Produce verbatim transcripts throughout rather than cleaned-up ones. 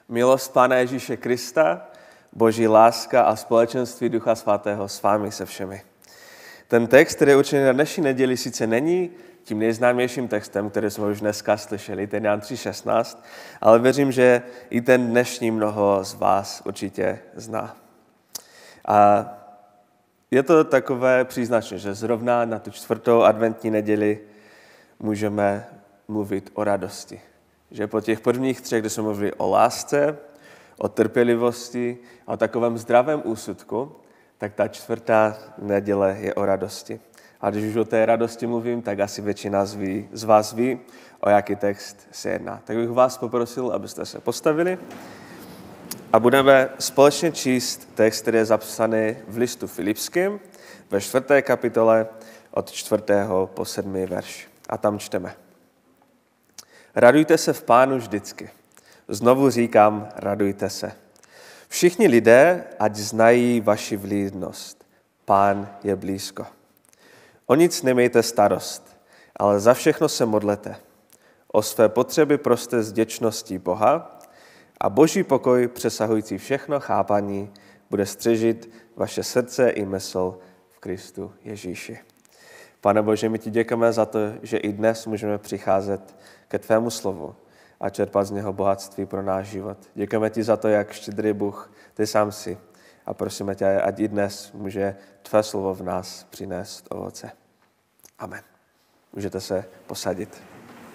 Milost Pána Ježíše Krista, Boží láska a společenství Ducha Svatého s vámi se všemi. Ten text, který je určený na dnešní neděli, sice není tím nejznámějším textem, který jsme už dneska slyšeli, ten Jan tři šestnáct, ale věřím, že i ten dnešní mnoho z vás určitě zná. A je to takové příznačné, že zrovna na tu čtvrtou adventní neděli můžeme mluvit o radosti. Že po těch prvních třech, kde jsme mluvili o lásce, o trpělivosti a o takovém zdravém úsudku, tak ta čtvrtá neděle je o radosti. A když už o té radosti mluvím, tak asi většina z, ví, z vás ví, o jaký text se jedná. Tak bych vás poprosil, abyste se postavili a budeme společně číst text, který je zapsaný v listu Filipským ve čtvrté kapitole od čtvrtého po sedmý verš. A tam čteme. Radujte se v Pánu vždycky. Znovu říkám, radujte se. Všichni lidé, ať znají vaši vlídnost. Pán je blízko. O nic nemějte starost, ale za všechno se modlete. O své potřeby proste s vděčností Boha a Boží pokoj, přesahující všechno chápání, bude střežit vaše srdce i mysl v Kristu Ježíši. Pane Bože, my ti děkujeme za to, že i dnes můžeme přicházet ke tvému slovu a čerpat z něho bohatství pro náš život. Děkujeme ti za to, jak štědrý Bůh ty sám jsi. A prosíme tě, ať i dnes může tvé slovo v nás přinést ovoce. Amen. Můžete se posadit.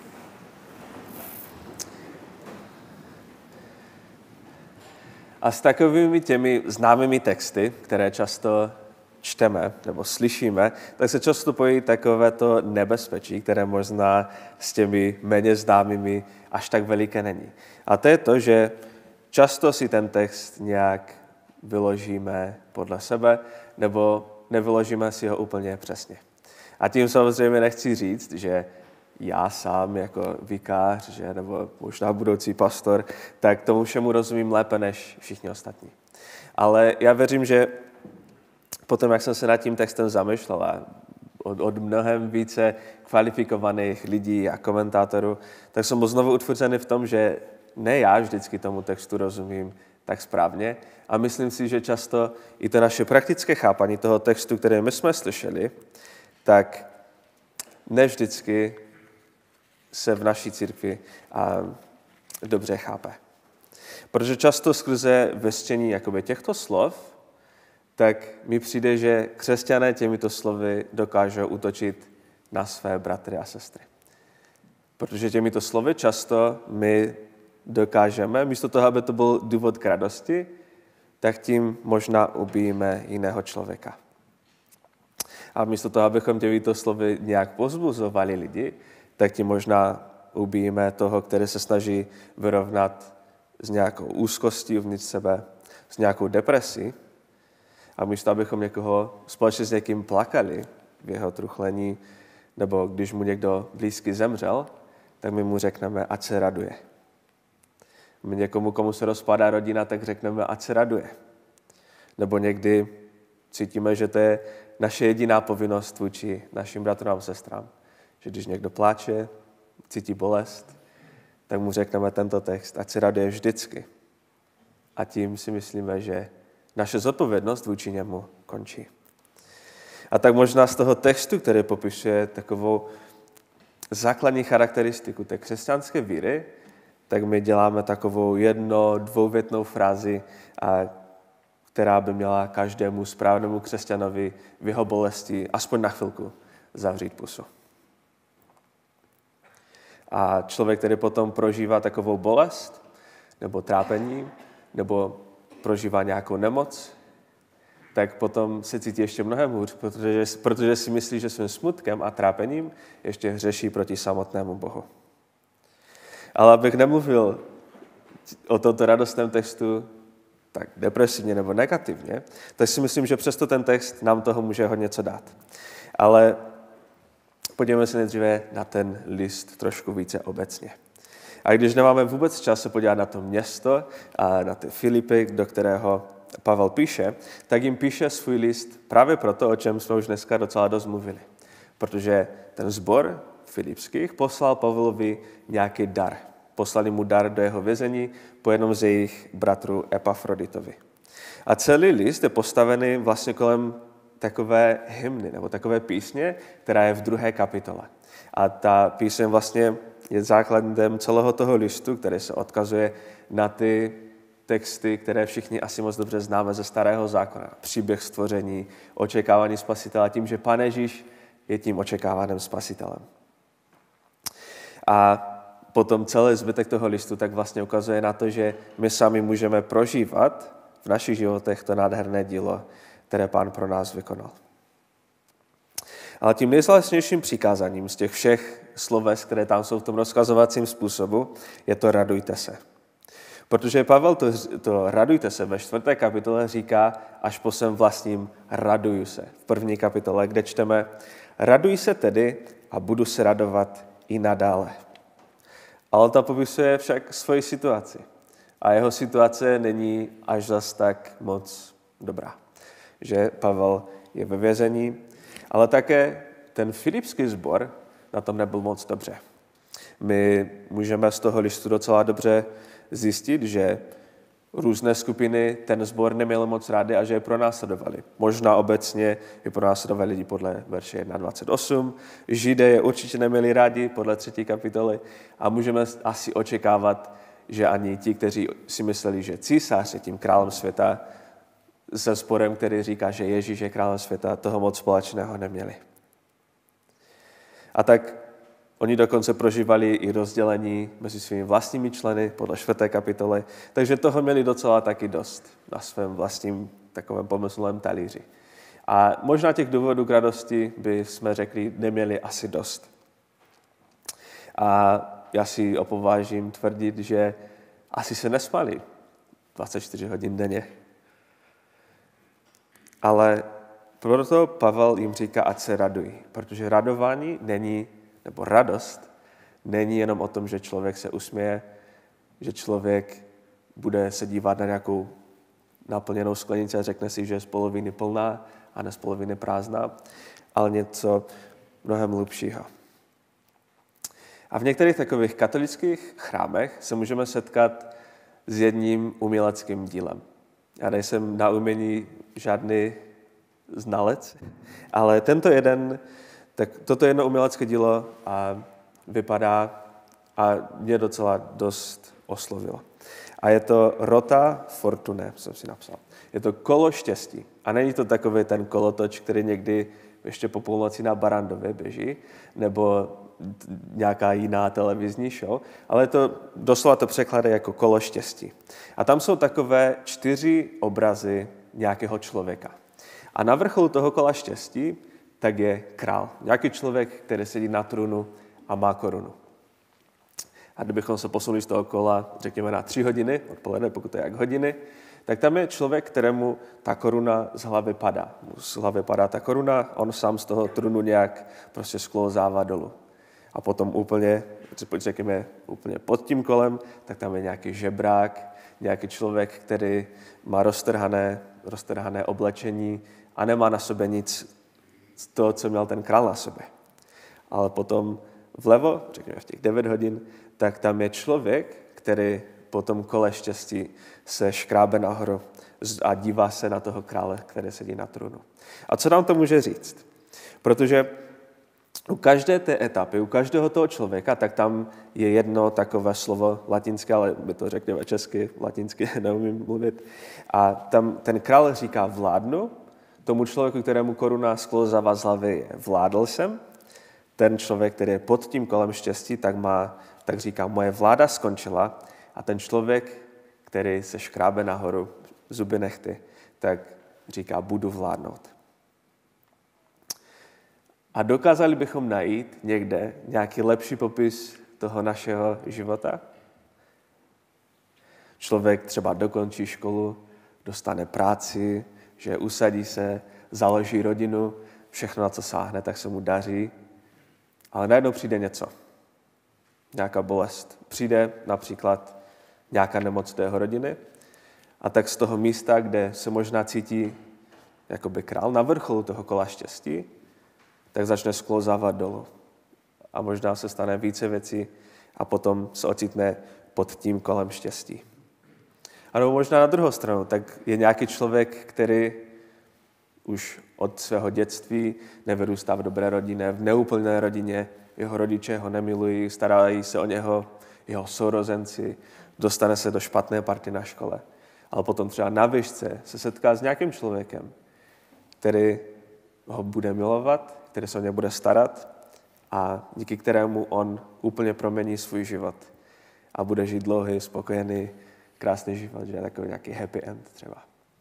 A s takovými těmi známými texty, které často čteme nebo slyšíme, tak se často pojí takovéto nebezpečí, které možná s těmi méně známými až tak veliké není. A to je to, že často si ten text nějak vyložíme podle sebe nebo nevyložíme si ho úplně přesně. A tím samozřejmě nechci říct, že já sám jako vikář, že, nebo možná budoucí pastor, tak tomu všemu rozumím lépe než všichni ostatní. Ale já věřím, že potom, jak jsem se nad tím textem zamýšlela od, od mnohem více kvalifikovaných lidí a komentátorů, tak jsem byl znovu utvrzený v tom, že ne já vždycky tomu textu rozumím tak správně a myslím si, že často i to naše praktické chápání toho textu, který my jsme slyšeli, tak ne vždycky se v naší církvi a dobře chápe. Protože často skrze vestění jakoby těchto slov, tak mi přijde, že křesťané těmito slovy dokážou útočit na své bratry a sestry. Protože těmito slovy často my dokážeme, místo toho, aby to byl důvod k radosti, tak tím možná ubijíme jiného člověka. A místo toho, abychom těmito slovy nějak pozbuzovali lidi, tak tím možná ubijíme toho, který se snaží vyrovnat s nějakou úzkostí uvnitř sebe, s nějakou depresí. A místo, abychom někoho společně s někým plakali v jeho truchlení, nebo když mu někdo blízký zemřel, tak my mu řekneme, ať se raduje. My někomu, komu se rozpadá rodina, tak řekneme, ať se raduje. Nebo někdy cítíme, že to je naše jediná povinnost vůči našim bratrům a sestrám. Že když někdo pláče, cítí bolest, tak mu řekneme tento text, ať se raduje vždycky. A tím si myslíme, že naše zodpovědnost vůči němu končí. A tak možná z toho textu, který popisuje takovou základní charakteristiku té křesťanské víry, tak my děláme takovou jedno, dvouvětnou frázi, a která by měla každému správnému křesťanovi v jeho bolesti aspoň na chvilku zavřít pusu. A člověk, který potom prožívá takovou bolest, nebo trápení, nebo prožívá nějakou nemoc, tak potom se cítí ještě mnohem hůř, protože, protože si myslí, že svým smutkem a trápením ještě hřeší proti samotnému Bohu. Ale abych nemluvil o tomto radostném textu tak depresivně nebo negativně, tak si myslím, že přesto ten text nám toho může hodně co dát. Ale podívejme se nejdříve na ten list trošku více obecně. A když nemáme vůbec čas se podívat na to město a na ty Filipy, do kterého Pavel píše, tak jim píše svůj list právě proto, o čem jsme už dneska docela dost mluvili. Protože ten sbor filipských poslal Pavlovi nějaký dar. Poslali mu dar do jeho vězení po jednom z jejich bratrů Epafroditovi. A celý list je postavený vlastně kolem takové hymny nebo takové písně, která je v druhé kapitole. A ta píseň vlastně je základem celého toho listu, který se odkazuje na ty texty, které všichni asi moc dobře známe ze Starého zákona. Příběh stvoření, očekávání spasitele, tím, že Pán Ježíš je tím očekávaným spasitelem. A potom celý zbytek toho listu tak vlastně ukazuje na to, že my sami můžeme prožívat v našich životech to nádherné dílo, které Pán pro nás vykonal. Ale tím nejzvláštnějším přikázáním z těch všech sloves, které tam jsou v tom rozkazovacím způsobu, je to radujte se. Protože Pavel to, to radujte se ve čtvrté kapitole říká až po svém vlastním raduju se. V první kapitole, kde čteme raduj se tedy a budu se radovat i nadále. Ale ta popisuje však svoji situaci. A jeho situace není až zas tak moc dobrá. Že Pavel je ve vězení, ale také ten filipský sbor na tom nebyl moc dobře. My můžeme z toho listu docela dobře zjistit, že různé skupiny ten sbor neměly moc rády a že je pronásledovali. Možná obecně je pronásledovali lidi podle verše jedna dvacet osm. Židé je určitě neměli rádi podle třetí kapitoly a můžeme asi očekávat, že ani ti, kteří si mysleli, že císař je tím králem světa, se sporem, který říká, že Ježíš je králem světa, toho moc společného neměli. A tak oni dokonce prožívali i rozdělení mezi svými vlastními členy podle čtvrté kapitoly, takže toho měli docela taky dost na svém vlastním takovém pomyslném talíři. A možná těch důvodů k radosti by jsme řekli, neměli asi dost. A já si opovážím tvrdit, že asi se nespali dvacet čtyři hodin denně. Ale proto Pavel jim říká, ať se radují, protože radování není, nebo radost není jenom o tom, že člověk se usměje, že člověk bude se dívat na nějakou naplněnou sklenici a řekne si, že je z poloviny plná a ne z poloviny prázdná, ale něco mnohem hlubšího. A v některých takových katolických chrámech se můžeme setkat s jedním uměleckým dílem. Já nejsem na umění žádný znalec, ale tento jeden, tak toto jedno umělecké dílo a vypadá a mě docela dost oslovilo. A je to Rota Fortunae, jsem si napsal. Je to kolo štěstí. A není to takový ten kolotoč, který někdy ještě po půlnoci na Barandově běží, nebo nějaká jiná televizní show, ale to doslova to překládá jako kolo štěstí. A tam jsou takové čtyři obrazy nějakého člověka. A na vrcholu toho kola štěstí tak je král. Nějaký člověk, který sedí na trůnu a má korunu. A kdybychom se posunuli z toho kola, řekněme na tři hodiny, odpoledne, pokud to je jak hodiny, tak tam je člověk, kterému ta koruna z hlavy padá. Z hlavy padá ta koruna, on sám z toho trůnu nějak prostě sklouzává dolů. A potom úplně, řekněme, úplně pod tím kolem, tak tam je nějaký žebrák, nějaký člověk, který má roztrhané, roztrhané oblečení a nemá na sobě nic z toho, co měl ten král na sobě. Ale potom vlevo, řekněme v těch devět hodin, tak tam je člověk, který po tom kole štěstí se škrábe nahoru a dívá se na toho krále, který sedí na trůnu. A co nám to může říct? Protože u každé té etapy, u každého toho člověka, tak tam je jedno takové slovo latinské, ale my to řekněme česky, latinsky neumím mluvit. A tam ten král říká vládnu, tomu člověku, kterému koruna sklouzává z hlavy, je vládl jsem. Ten člověk, který je pod tím kolem štěstí, tak, má, tak říká, moje vláda skončila. A ten člověk, který se škrábe nahoru, zuby nechty, tak říká, budu vládnout. A dokázali bychom najít někde nějaký lepší popis toho našeho života? Člověk třeba dokončí školu, dostane práci, že usadí se, založí rodinu, všechno, na co sáhne, tak se mu daří. Ale najednou přijde něco. Nějaká bolest. Přijde například nějaká nemoc do jeho rodiny a tak z toho místa, kde se možná cítí jakoby král na vrcholu toho kola štěstí, tak začne sklouzávat dolů. A možná se stane více věcí a potom se ocitne pod tím kolem štěstí. Ano, možná na druhou stranu, tak je nějaký člověk, který už od svého dětství nevyrůstá v dobré rodině, v neúplné rodině, jeho rodiče ho nemilují, starají se o něho, jeho sourozenci, dostane se do špatné party na škole. Ale potom třeba na výšce se setká s nějakým člověkem, který ho bude milovat, který se o ně bude starat a díky kterému on úplně promění svůj život a bude žít dlouhý, spokojený, krásný život, že je takový nějaký happy end třeba.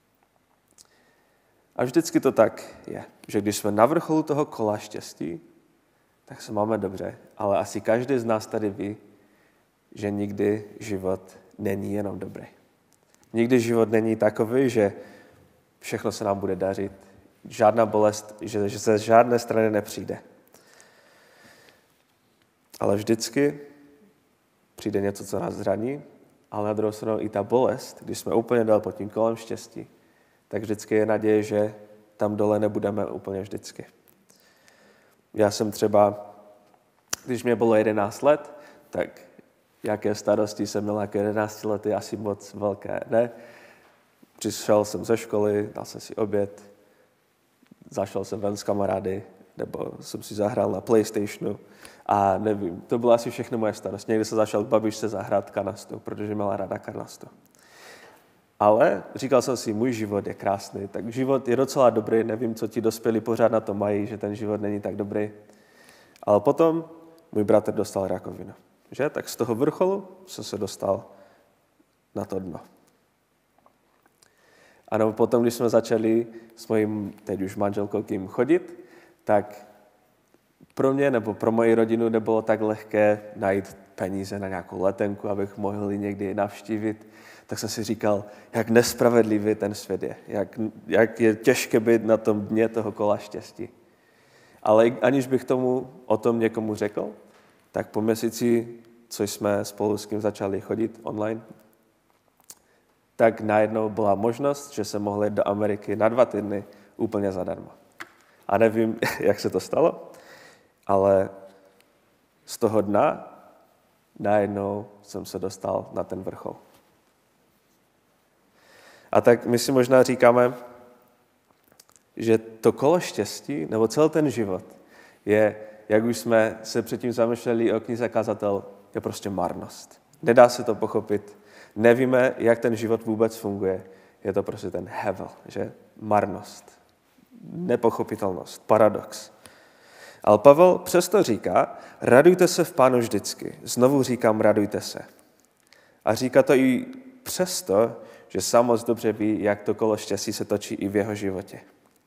A vždycky to tak je, že když jsme na vrcholu toho kola štěstí, tak se máme dobře, ale asi každý z nás tady ví, že nikdy život není jenom dobrý. Nikdy život není takový, že všechno se nám bude dařit, žádná bolest, že, že se z žádné strany nepřijde. Ale vždycky přijde něco, co nás zraní, ale na druhou stranu i ta bolest, když jsme úplně dal pod tím kolem štěstí, tak vždycky je naděje, že tam dole nebudeme úplně vždycky. Já jsem třeba, když mě bylo jedenáct let, tak jaké starosti jsem měl jako jedenáct lety, asi moc velké, ne? Přišel jsem ze školy, dal jsem si oběd, zašel jsem ven s kamarády, nebo jsem si zahrál na PlayStationu a nevím, to bylo asi všechno moje starost. Někdy se zašel k babičce zahrát kanastu, protože měla ráda kanastu. Ale říkal jsem si, můj život je krásný, tak život je docela dobrý, nevím, co ti dospělí pořád na to mají, že ten život není tak dobrý. Ale potom můj bratr dostal rakovinu, že? Tak z toho vrcholu jsem se dostal na to dno. A nebo potom, když jsme začali s mojím, teď už manželkou, kým chodit, tak pro mě nebo pro moji rodinu nebylo tak lehké najít peníze na nějakou letenku, abych mohl někdy navštívit. Tak jsem si říkal, jak nespravedlivý ten svět je, jak, jak je těžké být na tom dně toho kola štěstí. Ale aniž bych tomu o tom někomu řekl, tak po měsíci, co jsme spolu s kým začali chodit online, tak najednou byla možnost, že jsem mohl jít do Ameriky na dva týdny úplně zadarmo. A nevím, jak se to stalo, ale z toho dna najednou jsem se dostal na ten vrchol. A tak my si možná říkáme, že to kolo štěstí, nebo celý ten život, je, jak už jsme se předtím zamýšleli o knize Kazatel, je prostě marnost. Nedá se to pochopit. Nevíme, jak ten život vůbec funguje. Je to prostě ten hevel, že? Marnost. Nepochopitelnost, paradox. Ale Pavel přesto říká, radujte se v Pánu vždycky. Znovu říkám, radujte se. A říká to i přesto, že sám moc dobře ví, jak to kolo štěstí se točí i v jeho životě.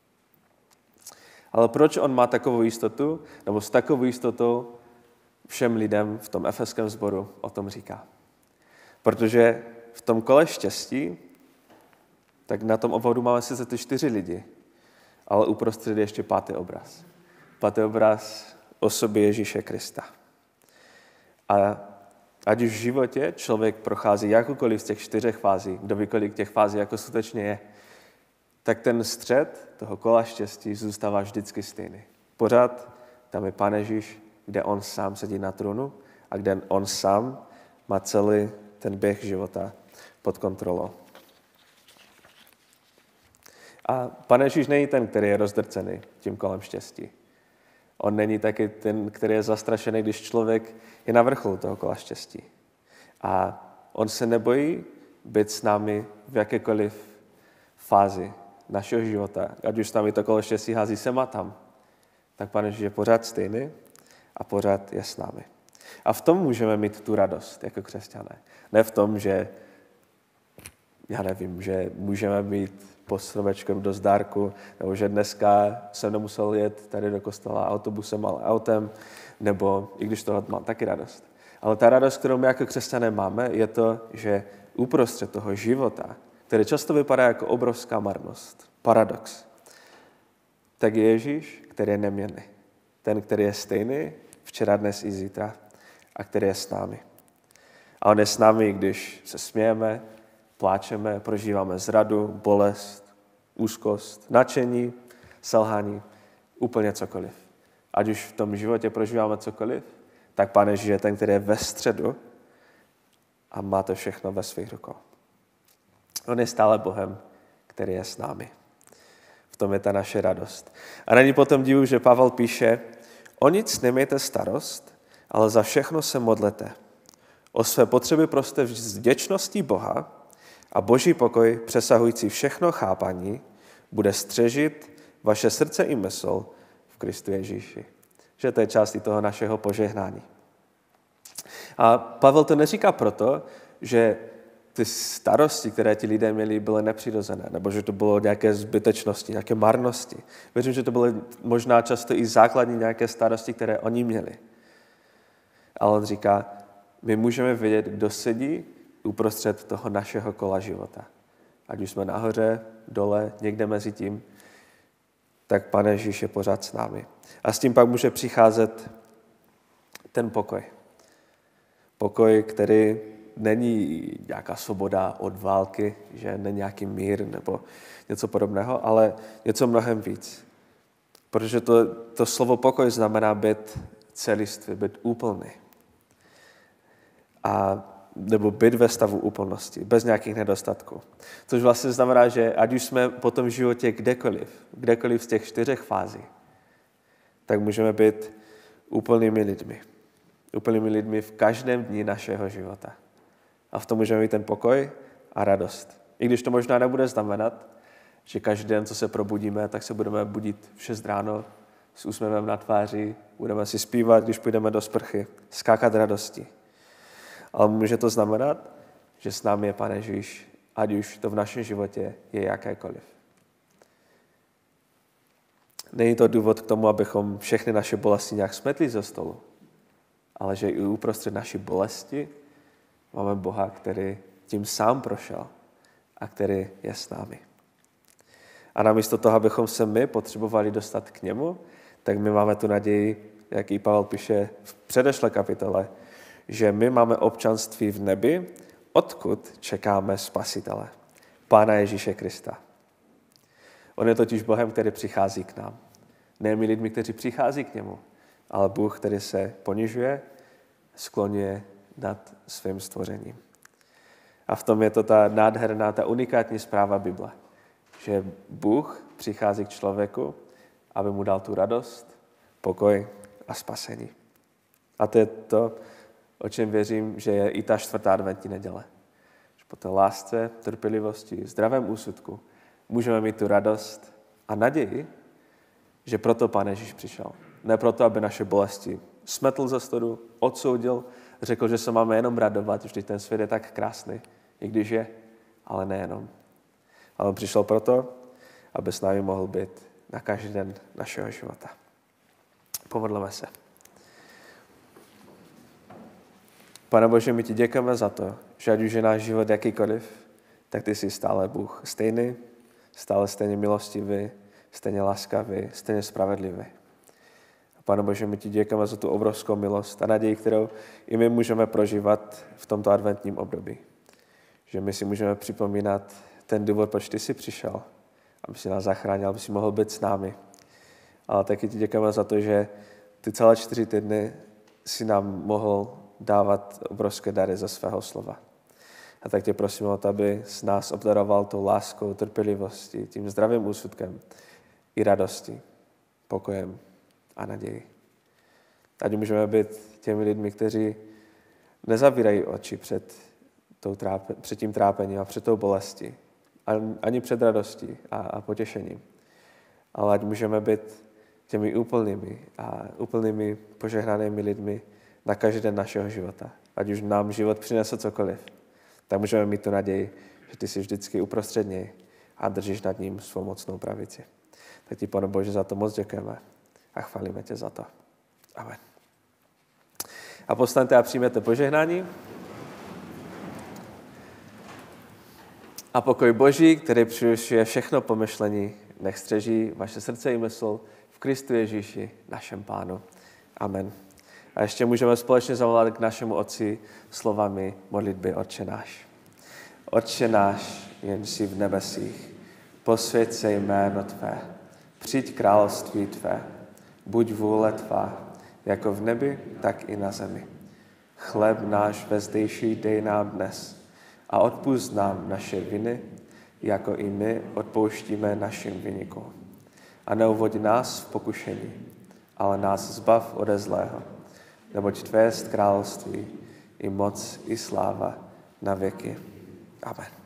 Ale proč on má takovou jistotu, nebo s takovou jistotou všem lidem v tom efeském sboru o tom říká? Protože v tom kole štěstí, tak na tom obvodu máme sice ty čtyři lidi, ale uprostřed je ještě pátý obraz. Pátý obraz osoby Ježíše Krista. A ať už v životě člověk prochází jakoukoliv z těch čtyřech fází, kdo ví, kolik těch fází jako skutečně je, tak ten střed toho kola štěstí zůstává vždycky stejný. Pořád tam je Pán Ježíš, kde on sám sedí na trůnu a kde on sám má celý ten běh života pod kontrolou. A Pán Ježíš není ten, který je rozdrcený tím kolem štěstí. On není taky ten, který je zastrašený, když člověk je na vrcholu toho kola štěstí. A on se nebojí být s námi v jakékoliv fázi našeho života. Ať už s námi to kolo štěstí hází sem a tam, tak Pán Ježíš je pořád stejný a pořád je s námi. A v tom můžeme mít tu radost jako křesťané. Ne v tom, že já nevím, že můžeme mít pod stromečkem dost dárku, nebo že dneska jsem nemusel jet tady do kostela autobusem, ale autem, nebo i když toho mám taky radost. Ale ta radost, kterou my jako křesťané máme, je to, že uprostřed toho života, který často vypadá jako obrovská marnost, paradox, tak je Ježíš, který je neměnný. Ten, který je stejný včera, dnes i zítra a který je s námi. A on je s námi, když se smějeme, pláčeme, prožíváme zradu, bolest, úzkost, nadšení, selhání, úplně cokoliv. Ať už v tom životě prožíváme cokoliv, tak Pán Ježíš je ten, který je ve středu a má to všechno ve svých rukou. On je stále Bohem, který je s námi. V tom je ta naše radost. A není potom divu, že Pavel píše, o nic nemějte starost, ale za všechno se modlete. O své potřeby proste s vděčností Boha a Boží pokoj, přesahující všechno chápaní, bude střežit vaše srdce i mysl v Kristu Ježíši. Že to je část toho našeho požehnání. A Pavel to neříká proto, že ty starosti, které ti lidé měli, byly nepřirozené, nebo že to bylo nějaké zbytečnosti, nějaké marnosti. Věřím, že to byly možná často i základní nějaké starosti, které oni měli. Ale on říká, my můžeme vědět, kdo sedí uprostřed toho našeho kola života. Ať už jsme nahoře, dole, někde mezi tím, tak Pane Ježíš je pořád s námi. A s tím pak může přicházet ten pokoj. Pokoj, který není nějaká svoboda od války, že není nějaký mír nebo něco podobného, ale něco mnohem víc. Protože to, to slovo pokoj znamená být celistvý, být úplný. A nebo být ve stavu úplnosti, bez nějakých nedostatků. Což vlastně znamená, že ať už jsme po tom životě kdekoliv, kdekoliv z těch čtyřech fází, tak můžeme být úplnými lidmi. Úplnými lidmi v každém dni našeho života. A v tom můžeme mít ten pokoj a radost. I když to možná nebude znamenat, že každý den, co se probudíme, tak se budeme budit v šest ráno s úsměvem na tváři, budeme si zpívat, když půjdeme do sprchy, skákat radosti. Ale může to znamenat, že s námi je Pane Ježíš, ať už to v našem životě je jakékoliv. Není to důvod k tomu, abychom všechny naše bolesti nějak smetli ze stolu, ale že i uprostřed naší bolesti máme Boha, který tím sám prošel a který je s námi. A namísto toho, abychom se my potřebovali dostat k němu, tak my máme tu naději, jak i Pavel píše v předešlé kapitole, že my máme občanství v nebi, odkud čekáme Spasitele, Pána Ježíše Krista. On je totiž Bohem, který přichází k nám. Ne my lidmi, kteří přichází k němu, ale Bůh, který se ponižuje, skloňuje nad svým stvořením. A v tom je to ta nádherná, ta unikátní zpráva Bible, že Bůh přichází k člověku, aby mu dal tu radost, pokoj a spasení. A to je to, o čem věřím, že je i ta čtvrtá adventní neděle. Že po té lásce, trpělivosti, zdravém úsudku můžeme mít tu radost a naději, že proto Pán Ježíš přišel. Ne proto, aby naše bolesti smetl ze stodu, odsoudil, řekl, že se máme jenom radovat, vždyť ten svět je tak krásný, i když je, ale nejenom. Ale on přišel proto, aby s námi mohl být na každý den našeho života. Pomodleme se. Pane Bože, my ti děkujeme za to, že ať už je náš život jakýkoliv, tak ty jsi stále Bůh stejný, stále stejně milostivý, stejně laskavý, stejně spravedlivý. A Pane Bože, my ti děkujeme za tu obrovskou milost a naději, kterou i my můžeme prožívat v tomto adventním období. Že my si můžeme připomínat ten důvod, proč ty jsi přišel, aby si nás zachránil, aby si mohl být s námi. Ale taky ti děkujeme za to, že ty celé čtyři týdny si nám mohl dávat obrovské dary ze svého slova. A tak tě prosím o to, aby s nás obdaroval tou láskou, trpělivostí, tím zdravým úsudkem i radostí, pokojem a naději. Ať můžeme být těmi lidmi, kteří nezavírají oči před, tou trápe, před tím trápením a před tou bolestí, ani před radostí a, a potěšením. Ale ať můžeme být těmi úplnými a úplnými požehnanými lidmi na každý den našeho života. Ať už nám život přinese cokoliv, tak můžeme mít tu naději, že ty jsi vždycky uprostřed něj a držíš nad ním svou mocnou pravici. Tak ti, Pane Bože, za to moc děkujeme a chválíme tě za to. Amen. A povstaňte a přijměte požehnání. A pokoj Boží, který převyšuje všechno pomyšlení, nech střeží vaše srdce i mysl v Kristu Ježíši, našem Pánu. Amen. A ještě můžeme společně zavolat k našemu Otci slovami modlitby Otče náš. Otče náš, jenž jsi v nebesích, posvěť se jméno Tvé, přijď království Tvé, buď vůle Tvá, jako v nebi, tak i na zemi. Chléb náš vezdejší dej nám dnes a odpusť nám naše viny, jako i my odpouštíme našim viníkům. A neuvoď nás v pokušení, ale nás zbav ode zlého, neboť tvé jest království, i moc, i sláva na věky. Amen.